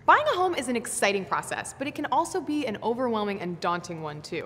Buying a home is an exciting process, but it can also be an overwhelming and daunting one too.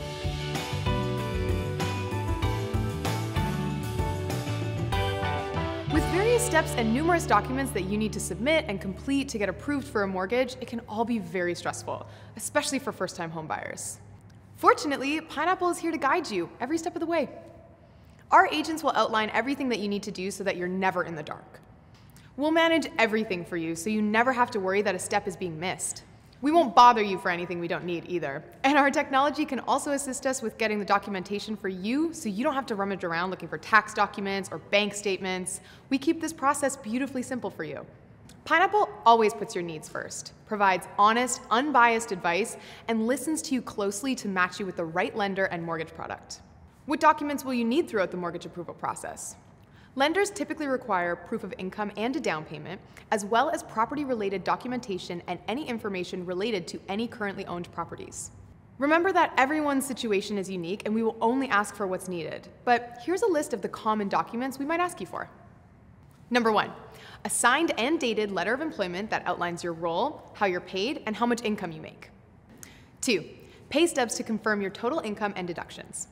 With various steps and numerous documents that you need to submit and complete to get approved for a mortgage, it can all be very stressful, especially for first-time homebuyers. Fortunately, Pineapple is here to guide you every step of the way. Our agents will outline everything that you need to do so that you're never in the dark. We'll manage everything for you so you never have to worry that a step is being missed. We won't bother you for anything we don't need either. And our technology can also assist us with getting the documentation for you so you don't have to rummage around looking for tax documents or bank statements. We keep this process beautifully simple for you. Pineapple always puts your needs first, provides honest, unbiased advice, and listens to you closely to match you with the right lender and mortgage product. What documents will you need throughout the mortgage approval process? Lenders typically require proof of income and a down payment, as well as property-related documentation and any information related to any currently owned properties. Remember that everyone's situation is unique and we will only ask for what's needed. But here's a list of the common documents we might ask you for. Number 1, a signed and dated letter of employment that outlines your role, how you're paid, and how much income you make. 2, pay stubs to confirm your total income and deductions.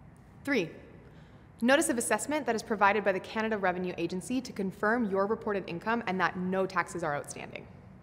3, notice of assessment that is provided by the Canada Revenue Agency to confirm your reported income and that no taxes are outstanding.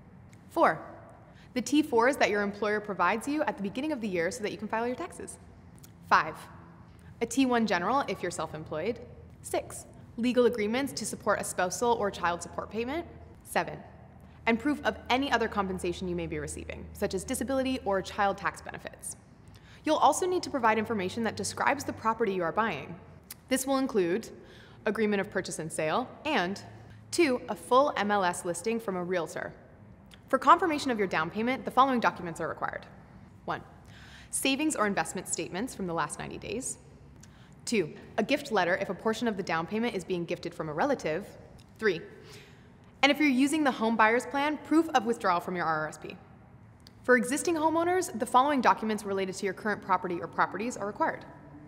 4, the T4s that your employer provides you at the beginning of the year so that you can file your taxes. 5, a T1 general if you're self-employed. 6, legal agreements to support a spousal or child support payment. 7, and proof of any other compensation you may be receiving, such as disability or child tax benefits. You'll also need to provide information that describes the property you are buying. This will include agreement of purchase and sale, and 2, a full MLS listing from a realtor. For confirmation of your down payment, the following documents are required. 1, savings or investment statements from the last 90 days. 2, a gift letter if a portion of the down payment is being gifted from a relative. 3, and if you're using the home buyer's plan, proof of withdrawal from your RRSP. For existing homeowners, the following documents related to your current property or properties are required.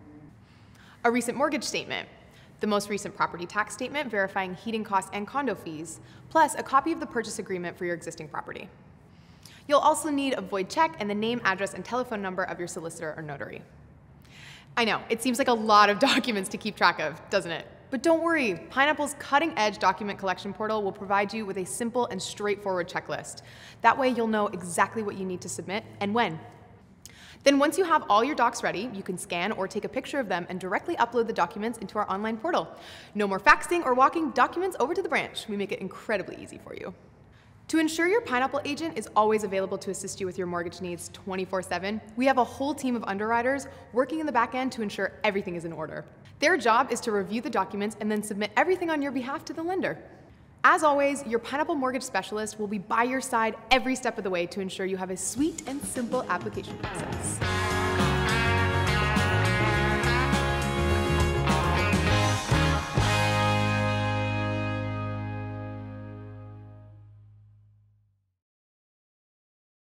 A recent mortgage statement, the most recent property tax statement verifying heating costs and condo fees, plus a copy of the purchase agreement for your existing property. You'll also need a void check and the name, address, and telephone number of your solicitor or notary. I know, it seems like a lot of documents to keep track of, doesn't it? But don't worry, Pineapple's cutting-edge document collection portal will provide you with a simple and straightforward checklist. That way you'll know exactly what you need to submit and when. Then once you have all your docs ready, you can scan or take a picture of them and directly upload the documents into our online portal. No more faxing or walking documents over to the branch. We make it incredibly easy for you. To ensure your Pineapple agent is always available to assist you with your mortgage needs 24/7, we have a whole team of underwriters working in the back end to ensure everything is in order. Their job is to review the documents and then submit everything on your behalf to the lender. As always, your Pineapple mortgage specialist will be by your side every step of the way to ensure you have a sweet and simple application process.